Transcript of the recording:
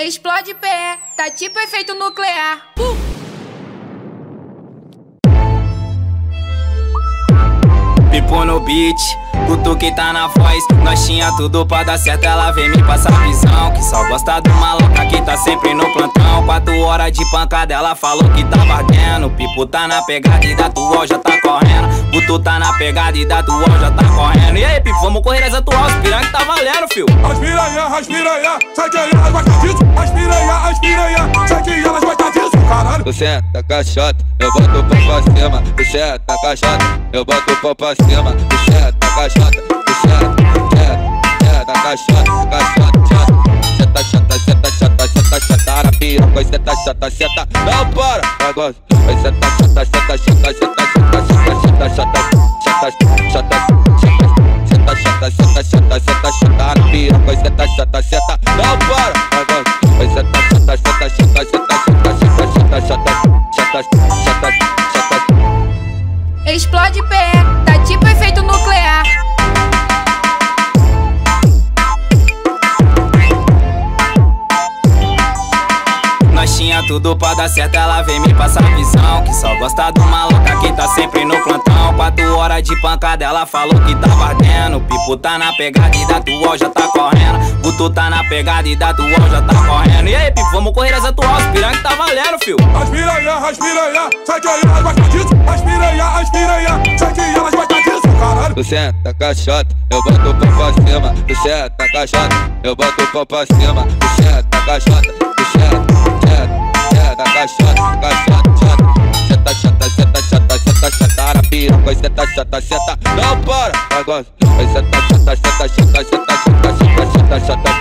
Explode pé, tá tipo efeito nuclear. Pipo no beat, Guto que tá na voz. Nós tinha tudo pra dar certo, ela vem me passar visão. Que só gosta do maluca que tá sempre no plantão. 4 horas de pancada, ela falou que tá ardendo. Pipo tá na pegada e da atual já tá correndo. Guto tá na pegada e da atual já tá correndo. E aí, Pipo, vamos correr as atuais, as piranha que tá valendo, fio. As piranha, sai que elas gostam disso. As piranha, sai que elas gostam disso, caralho. Tu senta caixota, eu boto o pau pra cima. Tu senta caixota, eu boto o pau pra cima. Tu senta caixota, tu senta caixota. Senta chata, na piroca, senta chata, não para, agora. Vai senta chata, na piroca, senta, não para, agora. Vai senta chata. Explode pé, tá tipo efeito nuclear. Nós tinha tudo pra dar certo, ela vem me passar visão. Que só gosta do maluca que tá sempre no plantão. 4 horas de pancada, ela falou que tá ardendo. Pipo tá na pegada e da atual já tá correndo. Guto tá na pegada e da atual já tá correndo. E aí, Pipo, vamos correr as atuais, as piranha que tá valendo, fio. As piranha, sai que elas gostam disso. As piranha, sai que elas gostam disso, caralho. Tu senta caixota, eu boto o pau pra cima. Tu senta caixota, eu boto o pau pra cima. Tu senta caixota, tu senta caixota. Senta chata, na piroca, senta chata, não para, agora. Vai senta chata.